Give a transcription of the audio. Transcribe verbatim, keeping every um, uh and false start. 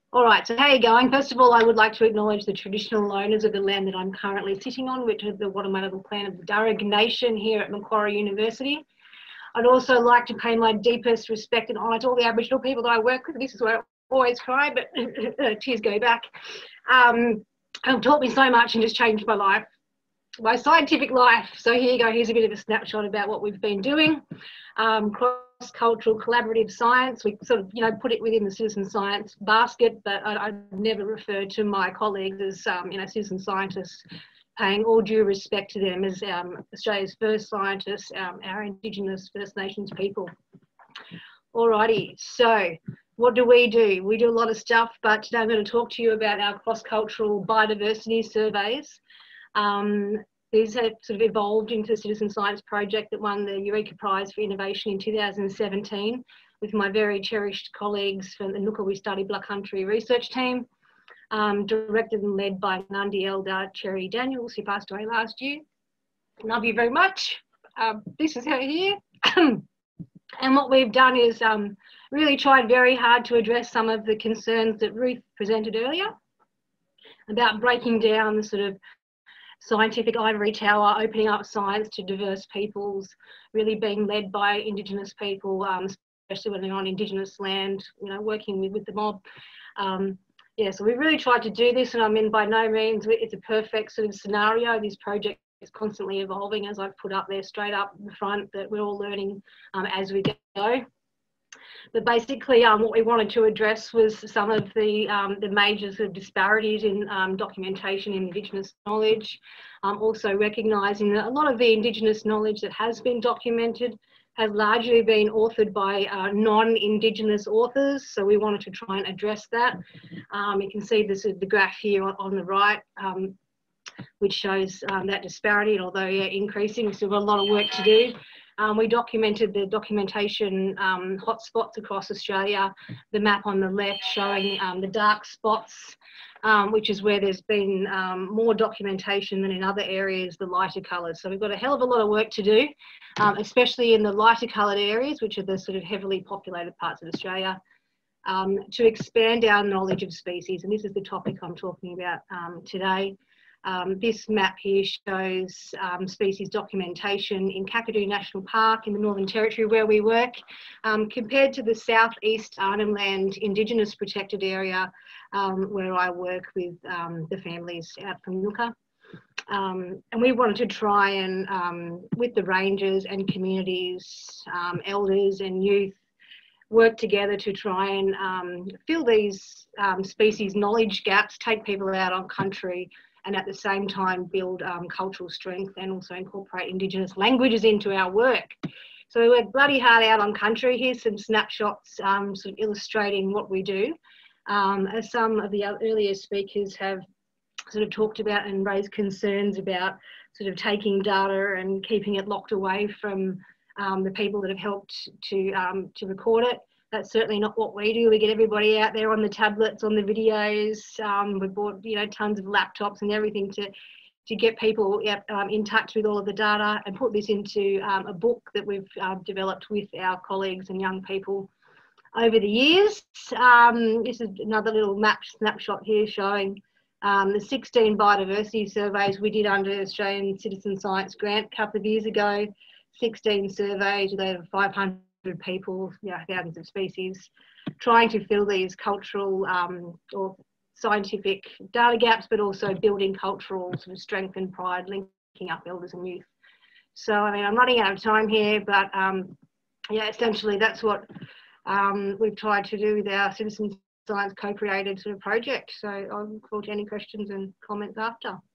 All right, so how are you going? First of all, I would like to acknowledge the traditional owners of the land that I'm currently sitting on, which is the Wurundjeri clan of the Darug Nation here at Macquarie University. I'd also like to pay my deepest respect and honour to all the Aboriginal people that I work with. This is where I always cry, but tears go back. Um, have taught me so much and just changed my life, my scientific life. So here you go, here's a bit of a snapshot about what we've been doing. Um, cross-cultural collaborative science, we sort of, you know, put it within the citizen science basket, but I, I never refer to my colleagues as, um, you know, citizen scientists, paying all due respect to them as um, Australia's first scientists, um, our Indigenous First Nations people. Alrighty, so what do we do? We do a lot of stuff, but today I'm going to talk to you about our cross-cultural biodiversity surveys. Um, these have sort of evolved into a citizen science project that won the Eureka Prize for Innovation in two thousand seventeen with my very cherished colleagues from the Ngukurr Study Black Country research team, um, directed and led by Nandi Eldar Cherry Daniels, who passed away last year. Love you very much. Um, this is her here. And what we've done is um, really tried very hard to address some of the concerns that Ruth presented earlier about breaking down the sort of scientific ivory tower, opening up science to diverse peoples, really being led by Indigenous people, um, especially when they're on Indigenous land, you know, working with, with the mob. Um, yeah, so we really tried to do this, and I mean, by no means it's a perfect sort of scenario. This project is constantly evolving, as I've put up there straight up the front, that we're all learning um, as we go. But basically, um, what we wanted to address was some of the, um, the major sort of disparities in um, documentation in Indigenous knowledge, um, also recognising that a lot of the Indigenous knowledge that has been documented has largely been authored by uh, non-Indigenous authors, so we wanted to try and address that. Um, you can see this is the graph here on, on the right, um, which shows um, that disparity, and although yeah, increasing, we've still got a lot of work to do. Um, we documented the documentation um, hotspots across Australia, the map on the left showing um, the dark spots, um, which is where there's been um, more documentation than in other areas, the lighter colours. So we've got a hell of a lot of work to do, um, especially in the lighter coloured areas, which are the sort of heavily populated parts of Australia, um, to expand our knowledge of species. And this is the topic I'm talking about um, today. Um, this map here shows um, species documentation in Kakadu National Park in the Northern Territory where we work, um, compared to the southeast Arnhem Land Indigenous Protected Area um, where I work with um, the families out from Ngukurr. Um, and we wanted to try and, um, with the rangers and communities, um, elders and youth, work together to try and um, fill these um, species knowledge gaps, take people out on country, and at the same time build um, cultural strength and also incorporate Indigenous languages into our work. So we work bloody hard out on country. Here's some snapshots um, sort of illustrating what we do. Um, as some of the earlier speakers have sort of talked about and raised concerns about sort of taking data and keeping it locked away from um, the people that have helped to, um, to record it. That's certainly not what we do. We get everybody out there on the tablets, on the videos. Um, we bought, you know, tons of laptops and everything to, to get people um, in touch with all of the data and put this into um, a book that we've uh, developed with our colleagues and young people over the years. Um, this is another little map snapshot here showing um, the sixteen biodiversity surveys we did under the Australian Citizen Science Grant a couple of years ago. sixteen surveys with over five hundred people, you know, thousands of species, trying to fill these cultural um, or scientific data gaps, but also building cultural sort of strength and pride, linking up elders and youth. So, I mean, I'm running out of time here, but um, yeah, essentially that's what um, we've tried to do with our citizen science co-created sort of project. So I'll look forward to any questions and comments after.